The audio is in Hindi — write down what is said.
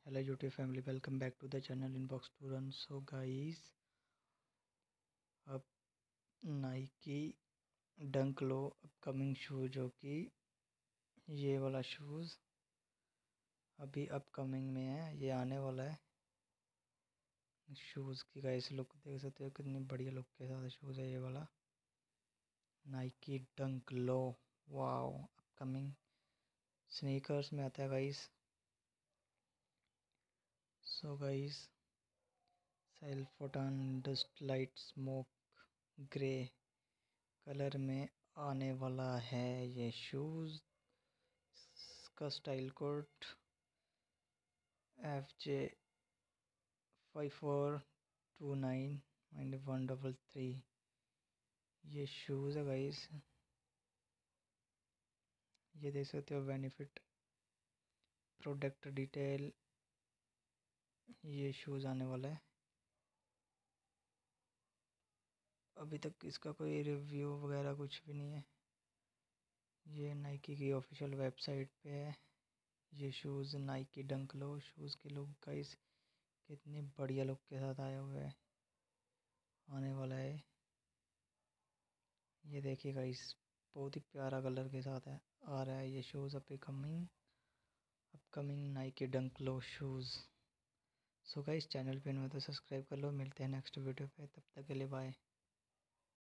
Hello YouTube family, welcome back to the channel Inbox to Run. So guys, अब Nike Dunk Low upcoming shoes जो कि ये वाला शूज़ अभी अपकमिंग में है, ये आने वाला है। शूज़ की गाइस लुक देख सकते हो, कितनी बढ़िया लुक के साथ शूज़ है ये वाला नाइकी डंक लो। वाओ, अपकमिंग स्नीकर्स में आता है guys. So guys, self photon dust light smoke grey colour में आने वाला है ये शूज़। का स्टाइल कोड FJ5429-133। ये शूज़ है गाइस, ये देख सकते हो। बेनिफिट, प्रोडक्ट डिटेल, ये शूज़ आने वाला है। अभी तक इसका कोई रिव्यू वगैरह कुछ भी नहीं है। ये नाइकी की ऑफिशियल वेबसाइट पे है। ये shoes Nike Dunk Low shoes की लुक गाइस कितनी बढ़िया लुक के साथ आया हुआ है, आने वाला है। ये देखिए गाइस, बहुत ही प्यारा कलर के साथ है, आ रहा है ये shoes upcoming Nike Dunk Low shoes. So guys, channel पे नए तो सब्सक्राइब कर लो। मिलते हैं नेक्स्ट वीडियो पे, तब तक के लिए बाय।